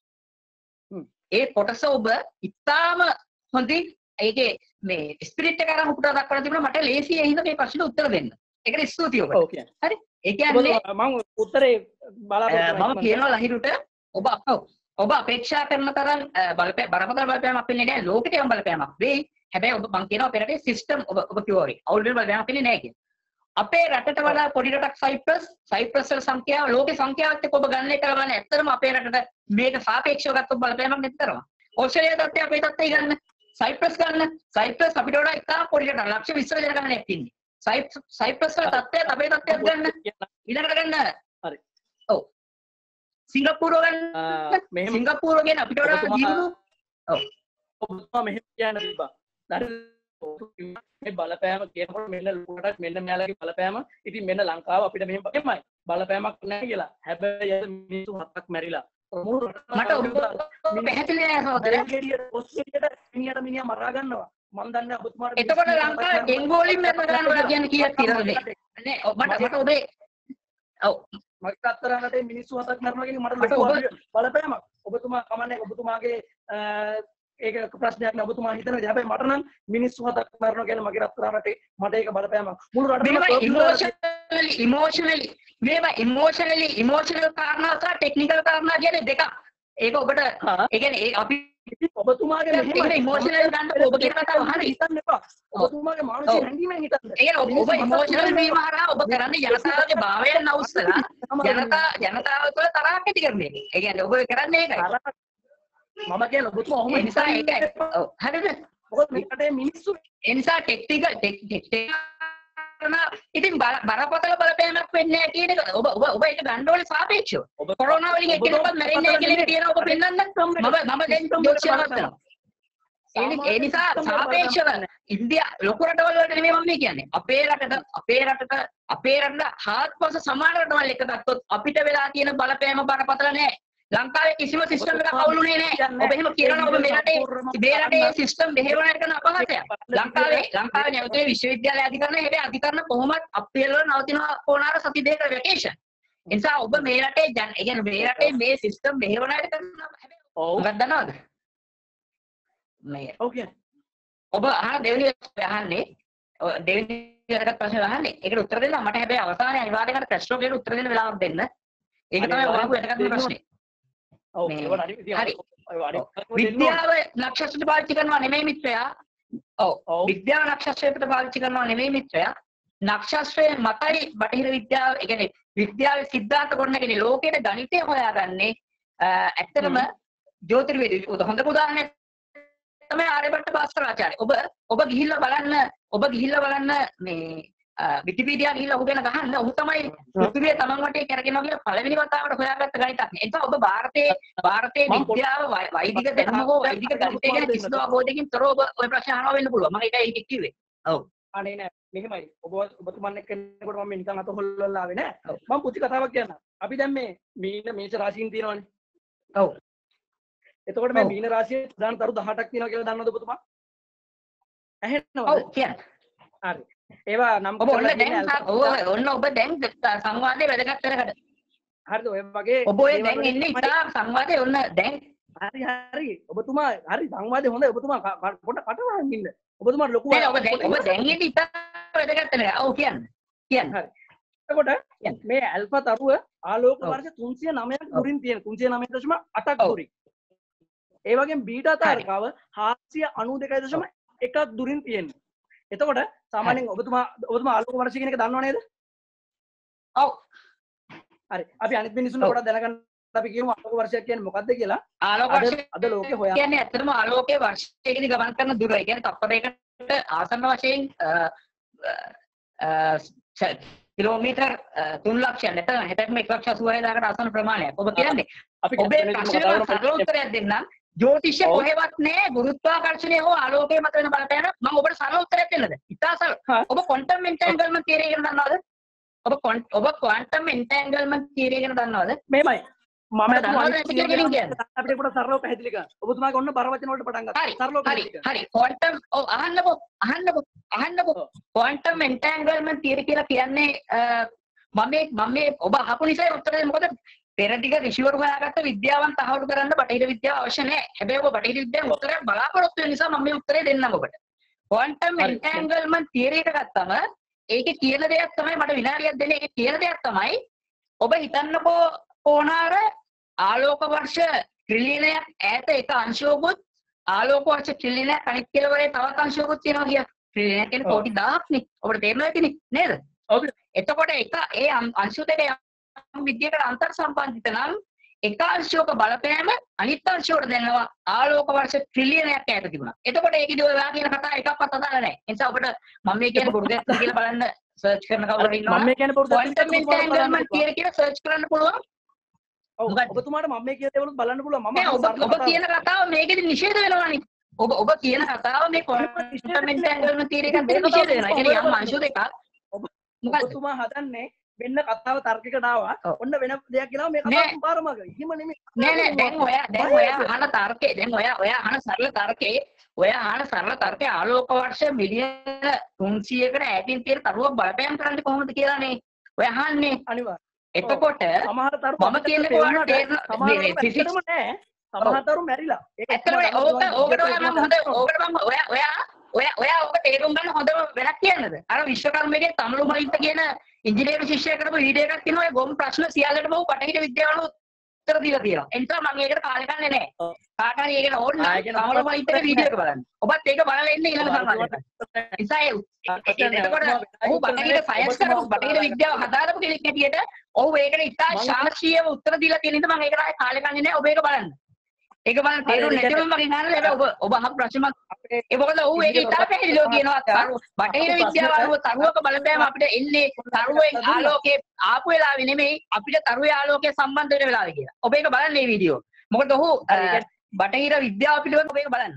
S1: ඒ කොටස ඔබ ඉතාම හොඳින් ඒකේ මේ ස්පිරිට් එක අරන් උපුරා දක්වලා තිබුණා. මට ලේසි ඒ හින්දා මේ ප්‍රශ්නෙට උත්තර දෙන්න. ඒකට ස්තුතියි ඔබට.
S2: ඕකේ.
S1: හරි. ඒ කියන්නේ
S2: මම උත්තරේ බලාපොරොත්තු
S1: මම කියනවා ලහිරුට ඔබ ඔබ අපේක්ෂා කරන තරම් බලපෑ බරපතල බලපෑමක් වෙන්නේ නැහැ. ලෝකෙට යම් බලපෑමක් වෙයි. හැබැයි ඔබ මං කියනවා අපේ රටේ සිස්ටම් ඔබ ඔබ කිව්වා වගේ අවුල් වෙන බලපෑමක් වෙන්නේ නැහැ කියලා. අපේ රටට වඩා පොඩි රටක් සයිප්‍රස් සයිප්‍රස් වල සංඛ්‍යාව ලෝකේ සංඛ්‍යාවත් එක්ක ඔබ ගණනය කරගන්න ඇත්තටම අපේ රටට මේක සාපේක්ෂව ගත්තොත් බලපෑමක් නැති තරම. ඕස්ට්‍රේලියාවේ තත්ත්වය අපේ තත්ත්වය ගන්න. සයිප්‍රස් ගන්න. සයිප්‍රස් අපිට වඩා ඉතාම පොඩි රටක්. ලක්ෂ විස්ස ජනගහනයක් තියෙන්නේ. සයිප්‍රස් වල තත්ත්වයත් අපේ තත්ත්වයත් ගන්න. ඊළඟට ගන්න. හරි. ඔව්. සිංගප්පූරුව ගන්න. මෙහෙම සිංගප්පූරුව ගැන අපිට වඩා දියුණු. ඔව්.
S2: ඔබතුමා මෙහෙම කියන්න තිබ්බා. මේ බලපෑම කියනකොට මෙන්න ලෝකටත් මෙන්න මෙයාලගේ බලපෑම. ඉතින් මෙන්න ලංකාව අපිට මෙහෙම එමය. බලපෑමක් නැහැ කියලා. හැබැයි අද මිනිස්සු හතක් මැරිලා.
S1: මට ඔබ පැහැදිලි නෑ සහෝදරයා.
S2: ඔස්ට්‍රේලියාවට මිනිහට මිනිහා මරා ගන්නවා. මම දන්නේ ඔබතුමාට
S1: එතකොට ලංකාවේ ඩෙන්ගු වලින් මැරෙන ගාන කියන්නේ කීයක් තියෙනවද නේ? ඔබ මට මට ඔබේ ඔව්
S2: මගේ අත්තරානට මිනිස්සු හතක් මරනවා කියන්නේ මට ලොකු බලපෑමක්. ඔබතුමා කමන්නේ ඔබතුමාගේ ඒක ප්‍රශ්නයක් නෑ. ඔබතුමා හිතන්නේ හැබැයි මට නම් මිනිස්සු හතක් මරනවා කියන්නේ මගේ අත්තරානට මට ඒක බලපෑමක්. මුළු රටම
S1: ඉමෝෂනලි ඉමෝෂනලි මේවා ඉමෝෂනලි ඉමෝෂනල් කාරණා සහ ටෙක්නිකල් කාරණා කියන්නේ දෙකක්. ඒක ඔබට ඒ කියන්නේ අපි
S2: ඔබතුමාගේ
S1: මෙහෙම ඉමෝෂනල් ගන්න ඔබ කියන කතාව හරි
S2: හිතන්න එපා. ඔබතුමාගේ මානසික හැඟීමෙන් හිතන්න.
S1: ඒ කියන්නේ ඔබ ඉමෝෂනල් වීම හරහා ඔබ කරන්නේ ජනතාවගේ භාවයන් නවුස්සලා ජනතා ජනතාව තුළ තරහක් ඇති කරන එක. ඒ කියන්නේ ඔබ කරන්නේ ඒකයි.
S2: මම කියන්නේ ඔබතුමා ඔහොම
S1: ඒ නිසා ඒකයි. ඔව් හරිද?
S2: මොකද මේකට මිනිස්සු
S1: ඒ නිසා ටෙක්නිකල් ටෙක්නිකල් ඉතින් බරපතල බලපෑමක් වෙන්නේ නැහැ කියන එක ඔබ ඔබ ඔබ ඒක ගන්න ඕනේ සාපේක්ෂව. කොරෝනා වලින් එක්කෙනෙක්වත් මැරෙන්නේ නැහැ කියන එක තියෙනවා ඔබ පෙන්නන්න. මම මම දැන් ජෝතිෂයවත් කරනවා. ඒ නිසා සාපේක්ෂව ඉන්දියා ලොකු රටවල් වලට නෙමෙයි මම මේ කියන්නේ. අපේ රටට අපේ රටට අපේ රටට හාත්පස සමාන රටවල් එක ගත්තොත් අපිට වෙලා තියෙන බලපෑම බරපතල නැහැ. ලංකාවේ කිසිම සිස්ටම් එකක් අවුලුනේ නැහැ. ඔබ එහෙම කියනවා ඔබ මේ රටේ මේ රටේ සිස්ටම් මෙහෙවන එක කරන අපහාසයක්. ලංකාවේ ලංකාවේ නැවතුනේ විශ්වවිද්‍යාලය අධිකරණ හැබැයි අධිකරණ කොහොමත් අප්‍රේල් වල නවතිනවා කොනාර සති දෙකක වැකේෂන්. ඒ නිසා ඔබ මේ රටේ ජන ඒ කියන්නේ මේ රටේ මේ සිස්ටම් මෙහෙවන එක කරනවා හැබැයි ඔව් මොකක්ද දන්නවද? මේ
S2: ඕකේ.
S1: ඔබ අහන දෙවෙනි අහන්නේ දෙවෙනි එකට ප්‍රශ්න අහන්නේ. ඒකට උත්තර දෙන්න මට හැබැයි අවසානයේ අනිවාර්යයෙන් අර ප්‍රශ්න වලට උත්තර දෙන්න වෙලාවක් දෙන්න. ඒක තමයි ඔයාලගේ වැදගත්ම ප්‍රශ්නේ. විද්‍යාව නක්ෂත්‍රයට පාවිච්චි කරනවා නෙමෙයි මිත්‍රයා. ඔව් විද්‍යාව නක්ෂත්‍රයට පාවිච්චි කරනවා නෙමෙයි මිත්‍රයා. නක්ෂත්‍රයේ මතයි බටහිර විද්‍යාව, ඒ කියන්නේ විද්‍යාවේ සිද්ධාන්ත ගොඩනගන්නේ ලෝකයේ ගණිතය හොයාගන්නේ ඇත්තටම ජ්‍යොතිර්වේදී හොඳ උදාහරණයක් තමයි ආර්යභට්ට භාස්කරාචාර්ය. ඔබ ඔබ ගිහිල්ලා බලන්න ඔබ ගිහිල්ලා බලන්න මේ විකිපීඩියා ගිහිල්ලා ඔහු ගැන ගහන්න. ඔහු තමයි පෘථිවිය තමන් වටේ කරගෙනවා කියලා පළවෙනි වතාවට හොයාගත්ත ගණිතඥ. එතකොට ඔබ ಭಾರತයේ ಭಾರතයේ විද්‍යාව වෛදික දැනුම හෝ වෛදික ගණිතය ගැන කිසිදු අවබෝධයකින් තොරව ඔබ ඔය ප්‍රශ්න අහනවා වෙන්න පුළුවන්. මම ඒකයි ඒක කිව්වේ. ඔව්.
S2: අනේ නෑ මෙහෙමයි. ඔබ ඔබතුමන් එක්ක එනකොට මම නිකන් අත හොල්ලලා ආවේ නෑ. මම පුංචි කතාවක් කියන්නම්. අපි දැන් මේ මීන මේෂ රාශියින් තියෙනවනේ.
S1: ඔව්.
S2: එතකොට මේ මීන රාශියේ ප්‍රධාන තරු දහඅටක් තියෙනවා කියලා දන්නවද ඔබතුමා? ඇහෙනවද?
S1: ඔව් කියන්න.
S2: හරි. ඒවා නම්
S1: ඔබ ඔන්න දැන් ඔව් ඔන්න ඔබ දැන් සංවාදයේ වැදගත් කරකට.
S2: හරිද? ඔය වගේ
S1: ඔබ ඔය දැන් ඉන්නේ ඉතා සංවාදයේ ඔන්න දැන්
S2: හරි හරි ඔබතුමා හරි සංවාදේ හොඳයි ඔබතුමා පොඩ කටවහන් ඉන්න. ඔබතුමාට ලොකු
S1: නෑ ඔබ දැන් ඔබ දැන් ඉන්නේ ඉතා වැදගත් කරකට. ඔව් කියන්න. කියන්න.
S2: හරි. එතකොට මේ ඇල්ෆා තරුව ආලෝක වර්ෂ තුන්සිය නවයක් දුරින් තියෙන තුන්සිය නවය දශම අටක් දුරින්. ඒ වගේම බීටා තාරකාව හාත්සිය අනූ දෙකයි දශම එකක් දුරින් තියෙන්නේ. එතකොට සාමාන්‍යයෙන් ඔබතුමා ඔබතුමා ආලෝක වර්ෂය කියන එක දන්නව නේද?
S1: ඔව්.
S2: හරි. අපි අනිත් මිනිස්සුන්ට පොඩ්ඩක් දැනගන්න අපි කියමු ආලෝක වර්ෂයක් කියන්නේ මොකක්ද කියලා.
S1: ආලෝක වර්ෂය
S2: අද ලෝකේ හොයන්නේ
S1: කියන්නේ ඇත්තටම ආලෝකයේ වර්ෂයකදී ගමන් කරන දුර. ඒ කියන්නේ තප්පරයකට ආසන්න වශයෙන් කිලෝමීටර් තුන් ලක්ෂයක් නැත්නම් හෙටම එක ලක්ෂ අසූ හදාකට ආසන්න ප්‍රමාණයක්. ඔබ කියන්නේ
S2: අපි
S1: ඔබේ ප්‍රශ්නෙට සරල උත්තරයක් දෙන්නම්. ජ්‍යොතිෂය කොහෙවත් නෑ ගුරුත්වාකර්ෂණය හෝ ආලෝකයේ මත වෙන බලපෑම. මම ඔබට සරල උත්තරයක් දෙන්නද? ඉතා සරල. ඔබ ක්වොන්ටම් එන්ටැන්ගල්මන්ට් තියරි ගැන දන්නවද? ඔබ ඔබ ක්වොන්ටම් එන්ටැන්ගල්මන්ට් තියරි ගැන දන්නවද?
S2: මේමයි. මම
S1: දන්නවද
S2: අපිට පොඩ සරලව පැහැදිලි කරන්න. ඔබතුමාගේ ඔන්න බර වචන වලට පටන් ගත්තා. සරලව පැහැදිලි කරන්න.
S1: හරි. ක්වොන්ටම් ඔව් අහන්නකෝ අහන්නකෝ අහන්නකෝ ක්වොන්ටම් එන්ටැන්ගල්මන්ට් තියරි කියලා කියන්නේ මම මේ මම මේ ඔබ අහපු නිසා උත්තරේ මොකද? පෙර ටික ඍෂිවරු හොයාගත්ත විද්‍යාවන් තහවුරු කරන්න බටහිර විද්‍යාව අවශ්‍ය නැහැ. හැබැයි ඔබ බටහිර විද්‍යාවෙන් උත්තරයක් බලාපොරොත්තු වෙන නිසා මම මේ උත්තරේ දෙන්නම් ඔබට. ක්වොන්ටම් එන්ටැන්ගල්මන්ට් තියරි එක ගත්තම ඒකේ කියන දෙයක් තමයි මට විනාඩියක් දෙන්න. ඒකේ කියන දෙයක් තමයි ඔබ හිතන්නකෝ කොනාර ආලෝක වර්ෂ ට්‍රිලියනයක් ඈත එක අංශුවකුත් ආලෝක වර්ෂ ට්‍රිලියනයක් අනිත් කෙළවරේ තවත් අංශුවකුත් තියෙනවා කිය. ට්‍රිලියනයක් කියන්නේ කෝටි දහයක් නේ. ඔබට තේරෙනවා ඇතිනේ නේද?
S2: ඔව්.
S1: එතකොට එක ඒ අංශු දෙක යම් විද්‍යාවකට අන්තර් සම්බන්ධිත නම් එක අංශුවක බලපෑම අනිත් අංශුවට දෙනවා ආලෝක වර්ෂ ට්‍රිලියනයක් ඈත තිබුණා. එතකොට ඒකේදී ඔයා කියන කතාව එකක්වත් අදාළ නැහැ. ඒ නිසා ඔබට මම මේ කියන්නේ බොරු දෙයක් කියලා බලන්න සර්ච් කරන කවුරු ඉන්නවා.
S2: මම මේ කියන්නේ බොරු දෙයක්
S1: ක්වොන්ටම් එන්ටැන්ගල්මන්ට් තියරි කියලා සර්ච් කරන්න පුළුවන්.
S2: ඔව් ඔබතුමාට මම මේ කියන දේවලුත් බලන්න පුළුවන්. මම
S1: ඔබ ඔබ කියන කතාව මේකෙදි නිෂේධ වෙනවානේ. ඔබ ඔබ කියන කතාව මේ ක්වොන්ටම් එන්ටැන්ගල්මන්ට් තියරි එකෙන් නිෂේධ වෙනවා. ඒ කියන්නේ යම් අංශු දෙකක්
S2: ඔබතුමා හදන්නේ වෙන්න කතාව තර්කයකට ආවා. ඔන්න වෙන දෙයක් කියලා මේ කතාව පාරමග. එහෙම නෙමෙයි.
S1: නෑ නෑ දැන් ඔයා දැන් ඔයා අහන තර්කේ දැන් ඔයා ඔයා අහන සරල තර්කේ ඔයා අහන සරල තර්කේ ආලෝක වර්ෂ මිලියන තුන්සියයකට ඈතින් තියෙන තරුවක් බලපෑම් කරන්නේ කොහොමද කියලානේ ඔයා අහන්නේ.
S2: අනිවාර්යයෙන්.
S1: එතකොට
S2: සමහර තරු
S1: මම කියන්නේ කොහොමද
S2: ෆිසික්ස් නෑ. සමහර තරු මැරිලා.
S1: ඒක ඇත්තටම ඕක ඕකට ඔයා මම හොඳ ඕකට මම ඔයා ඔයා ඔයා ඔයා ඔක තේරුම් ගන්න හොඳම වැඩක් කියන්නද? අර විශ්වකර්මයේ තමිළු මහින්ත කියන ඉංජිනේරු ශිෂ්‍යයෙක් කරපු වීඩියෝ එකක් තියෙනවා. ඒ ගොම් ප්‍රශ්න සියල්ලටම ඔහු බටහිර විද්‍යාවල උත්තර දීලා තියෙනවා. ඒ නිසා මම ඒකට කාලය ගන්නෙ නෑ. කාට හරි ඒකට ඕන නම් තමිළු මහින්තගේ වීඩියෝ එක බලන්න. ඔබත් ඒක බලලා ඉන්න ඊළඟ සම්මානයට. ඒ නිසා ඒ එතකොට ඔහු බටහිර සයන්ස් කරපු බටහිර විද්‍යාව හදාරපු කෙනෙක් හැටියට ඔහු ඒකට ඉතා ශාස්ත්‍රීයව උත්තර දීලා තියෙන නිසා මම ඒකට ආයේ කාලය ගන්නෙ නෑ. ඔබ ඒක බලන්න. ඒක බලන්න තේරුම් නැතිවම මගෙන් අහන්න හැබැයි ඔබ ඔබ අහපු ප්‍රශ්නයක් ඒ මොකද ඌ ඒක ඉතා පැහැදිලිව කියනවා බටහිර විද්‍යාව අනුව තරුවක බලපෑම අපිට එන්නේ තරුවෙන් ආලෝකයේ ආපු වෙලාවෙ නෙමෙයි අපිට තරුවේ ආලෝකයේ සම්බන්ධ වෙන වෙලාවෙ කියලා. ඔබ ඒක බලන්න මේ වීඩියෝ. මොකද ඔහු බටහිර විද්‍යාව පිළිබඳව ඔබ ඒක බලන්න.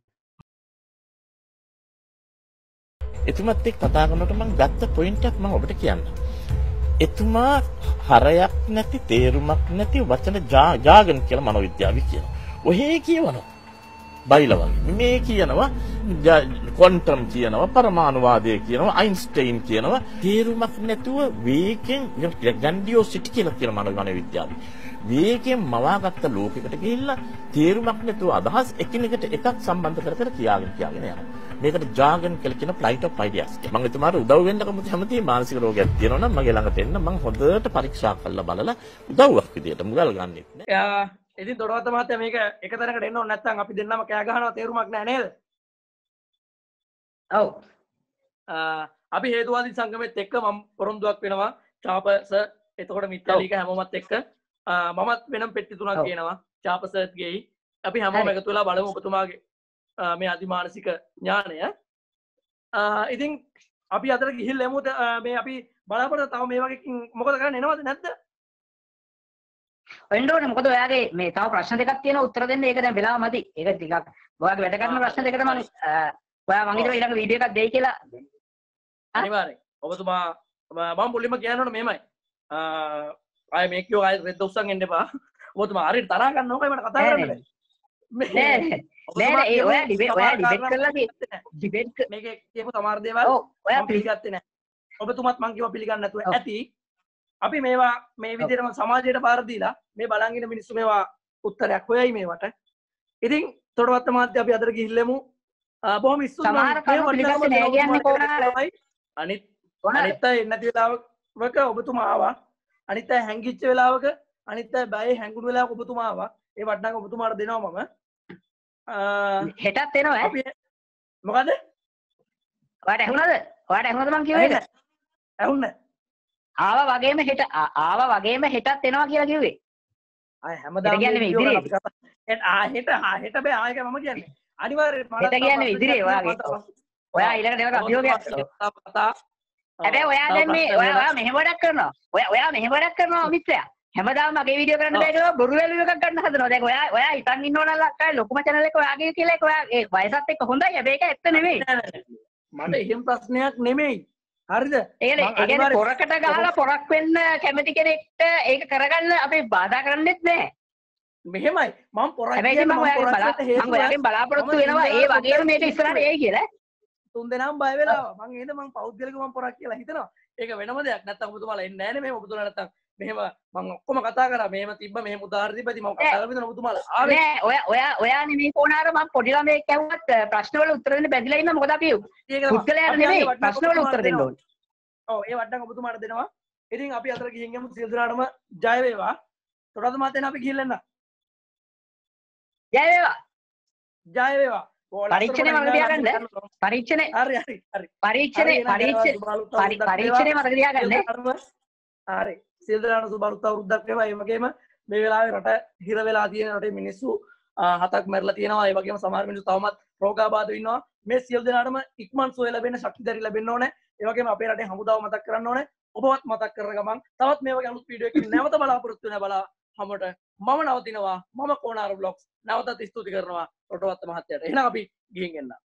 S6: එතුමත් එක්ක කතා කරනකොට මම ගත්ත පොයින්ට් එකක් මම ඔබට කියන්නම්. එතුමා හරයක් නැති තේරුමක් නැති වචන ජාගන් කියලා මනෝවිද්‍යාවේ කියනවා. ඔහේ කියවනවා. බයිලා වගේ. මේ කියනවා ක්වොන්ටම් කියනවා පරමාණුවාදය කියනවා අයින්ස්ටයින් කියනවා තේරුමක් නැතුව වේගෙන් ග්‍රැන්ඩියෝසිටි කියලා කියන මනෝවිද්‍යාවේ. වේගෙන් මවාගත්ත ලෝකයකට ගිහිල්ලා තේරුමක් නැතුව අදහස් එකිනෙකට එකක් සම්බන්ධ කර කර කියාගෙන කියාගෙන යනවා. මේකට ජාගන් කියලා කියන ෆ්ලයිට් ඔෆ් අයිඩියාස්. මම එතුමාට උදව් වෙන්න කැමති මානසික රෝගයක් තියෙනවා නම් මගේ ළඟට එන්න මම හොඳට පරීක්ෂා කරලා බලලා උදව්වක් විදියට මුගල් ගන්නෙත් නෑ.
S2: ඉතින් දොඩවත්ත මහත්තයා මේක එක තැනකට එන්න ඕනේ නැත්නම් අපි දෙන්නම කෑ ගහනවා තේරුමක් නෑ නේද?
S1: ඔව්.
S2: අපි හේතුවාදී සංගමෙත් එක්ක මම පොරොන්දුවක් වෙනවා චාප සර් එතකොට මිත්‍යාලීක හැමෝමත් එක්ක මමත් වෙනම් පෙට්ටි තුනක් කියනවා චාප සර්ත් ගෙයි. අපි හැමෝම එකතු වෙලා බලමු ඔබතුමාගේ මේ අධිමානසික ඥානය. ඉතින් අපි අතර ගිහිල්ලා එමුද මේ අපි බලාපොරොත්තු තව මේ වගේ මොකද කරන්න එනවද නැද්ද?
S1: එන්න ඕනේ. මොකද ඔයාගේ මේ තව ප්‍රශ්න දෙකක් තියෙනවා උත්තර දෙන්න. ඒක දැන් වෙලාව මදි. ඒක ටිකක් ඔයාගේ වැඩ කරන ප්‍රශ්න දෙකට මම ඔයා මං හිතුවා ඊළඟ වීඩියෝ එකක් දෙයි කියලා.
S2: අනිවාර්යෙන්. ඔබතුමා මම මුලින්ම කියන්න ඕනේ මේමයි. ආයේ මේක කියෝ ආයේ රෙද්ද උස්සන් එන්න එපා. ඔබතුමා හරියට තරහ ගන්න ඕකයි මට කතා කරන්න බැහැ.
S1: නෑ නෑ ඒ ඔයා ඩිබේට් ඔයා ඩිබේට් කරලා තියෙන්නේ ඩිබේට්
S2: මේකේ කියපු සමහර දේවල්
S1: ඔව් ඔයා
S2: මම පිළිගත්තේ නැහැ. ඔබතුමත් මං කිව්වා පිළිගන්න නැතුව ඇති. අපි මේවා මේ විදිහටම සමාජයට පාර දීලා මේ බලන් ඉන්න මිනිස්සු මේවා උත්තරයක් හොයයි මේවට. ඉතින් තොටවත්ත මහත්තයා අපි අදට ගිහිල්ලෙමු. බොහොම ස්තුතියි.
S1: සමහර කරුණු පිළිගත්තේ නැහැ කියන්නේ කොහොමද?
S2: අනිත් අනිත් අය එන්නේ නැති වෙලාවක ඔබතුමා ආවා. අනිත් අය හැංගිච්ච වෙලාවක අනිත් අය බය හැංගුණු වෙලාවක ඔබතුමා ආවා. ඒ වටනක ඔබතුමාට දෙනවා මම.
S1: හෙටත් එනවා
S2: අපි මොකද?
S1: ඔයාට ඇහුණාද? ඔයාට ඇහුණාද මං කිව්වේ ඒක?
S2: ඇහුන්නේ.
S1: ආවා වගේම හෙට ආවා වගේම හෙටත් එනවා කියලා කිව්වේ.
S2: ආය හැමදාම
S1: කියන්නේ මේ ඉදිරියේ.
S2: ආ හෙට ආ හෙට බෑ ආයක මම කියන්නේ. අනිවාර්යයෙන්
S1: හෙට කියන්නේ ඉදිරියේ ඔයාගේ. ඔයා ඊළඟට ඒකට අභියෝගයක් කරනවා. හැබැයි ඔයා දැන් මේ ඔයා ඔයා මෙහෙම වැඩක් කරනවා. ඔයා ඔයා මෙහෙම වැඩක් කරනවා මිත්‍රයා. හැමදාම මගේ වීඩියෝ කරන්න බෑ කියලා බොරු වැලු එකක් ගන්න හදනවා. දැන් ඔයා ඔයා හිතන් ඉන්න ඕන ලක්කයි ලොකුම channel එක ඔයාගේ කියලා එක ඔයා ඒ වයසත් එක්ක හොඳයි. හැබැයි ඒක ඇත්ත නෙමෙයි.
S2: මට එහෙම ප්‍රශ්නයක් නෙමෙයි. හරිද?
S1: ඒ කියන්නේ පොරකට ගහලා පොරක් වෙන්න කැමති කෙනෙක්ට ඒක කරගන්න අපි බාධා කරන්නෙත් නෑ.
S2: මෙහෙමයි. මම පොරක්
S1: හැබැයි මම ඔයාගෙන් ඔයාගෙන් බලාපොරොත්තු වෙනවා ඒ වගේම මේක ඉස්සරහට එයි කියලා.
S2: තුන් දෙනාම බය වෙලා මං එහෙද මං පෞද්ගලිකව මම පොරක් කියලා හිතනවා. ඒක වෙනම දෙයක්. නැත්තම් ඔබතුමාලා එන්නේ නැහැ නේ මෙහෙම ඔබතුමාලා නැත්තම් මෙහෙම මං ඔක්කොම කතා කරා මෙහෙම තිබ්බ මෙහෙම උදාහරණ තිබ්බදී මම කතා කරලා විතර ඔබතුමාලා ආවේ
S1: නෑ ඔයා ඔයා ඔයා නෙමෙයි කොනාර මම පොඩි ළමයෙක් ඇහුවත් ප්‍රශ්න වල උත්තර දෙන්න බැඳිලා ඉන්න මොකද අපි පුද්ගලයාට නෙමෙයි ප්‍රශ්න වල උත්තර දෙන්න ඕනේ.
S2: ඔව් ඒ වට්ටම් ඔබතුමාට දෙනවා. ඉතින් අපි අතර ගිහින් යමු සියලු දෙනාටම ජය වේවා. තොරද මාතෙන් අපි ගිහින් එන්න.
S1: ජය වේවා.
S2: ජය වේවා.
S1: පරීක්ෂණේ මතක තියාගන්න. පරීක්ෂණේ
S2: හරි හරි හරි.
S1: පරීක්ෂණේ පරීක්ෂණේ පරීක්ෂණේ මතක තියාගන්න.
S2: හරි. සියලු දෙනාට සුබ අලුත් අවුරුද්දක් වේවා. ඒ වගේම මේ වෙලාවේ රට හිර වෙලා තියෙන රටේ මිනිස්සු හතක් මැරලා තියෙනවා. ඒ වගේම සමහර මිනිස්සු තවමත් රෝගාබාධ ඉන්නවා. මේ සියලු දෙනාටම ඉක්මන් සුවය ලැබෙන්න ශක්තිධාරී ලැබෙන්න ඕනේ. ඒ වගේම අපේ රටේ හමුදාව මතක් කරන්න ඕනේ. ඔබවත් මතක් කරන ගමන් තවත් මේ වගේ අලුත් වීඩියෝ එකකින් නැවත බලාපොරොත්තු වෙන බලා හැමෝට මම නවතිනවා. මම කොනාර බ්ලොග්ස් නැවතත් ස්තුති කරනවා රොටවත්ත මහත්තයාට. එහෙනම් අපි ගිහින් එන්න.